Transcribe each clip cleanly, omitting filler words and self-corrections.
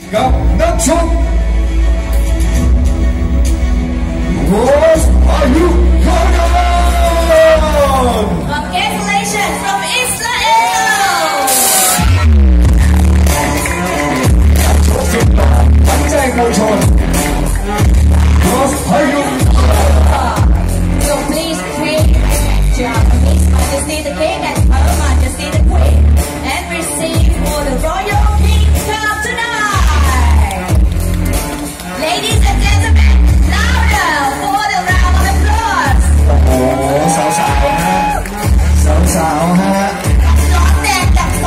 กับนักชกโรสอายุคาดอน Congratulations from Israel นักชกสุดหล่อขวัญใจมวลชนโรสอายุ So please take His Majesty the King and Her Majesty the Queen and receive for the Royal Kingdom tonight. Ladies and gentlemen, louder for the round of applause. โอ้โหสาวๆฮะสาวๆฮะร้อนแดงดับไฟ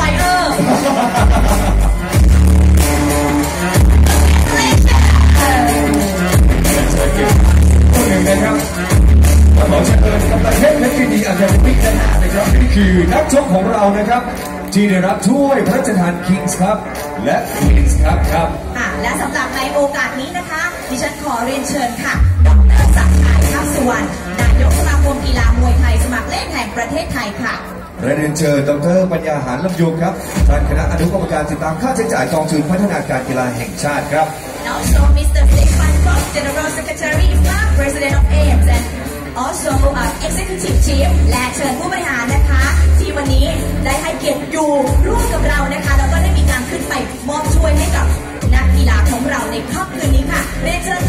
คนหนึ่งนะครับมาขอเชิญกำลังเพชรยินดีอาจารย์วิทย์นะครับนี่คือนักชกของเรานะครับที่ได้รับถ้วยพระราชทาน Kings ครับและ Queens ครับและสำหรับในโอกาสนี้นะคะดิฉันขอเรียนเชิญค่ะดร.ศักดิ์ชัยทัพสุวรรณนายกสมาคมกีฬามวยไทยสมัครเล่นแห่งประเทศไทยค่ะเรียนเชิญดร.ปัญญาหารลำยงครับท่านคณะอนุกรรมการติดตามค่าใช้จ่ายกองทุนพัฒนาการกีฬาแห่งชาติครับ Also Mr. Stefan Fox General Secretary President of AIMS and also Executive Chief และเชิญผู้บริหารนะคะที่วันนี้ได้ให้เกียรติอยู่ร่วมกับเรานะคะแล้วก็ได้มีการขึ้นไปมอบช่วยให้กับนักกีฬาของเราในค่ำคืนนี้ค่ะเรียนเชิญ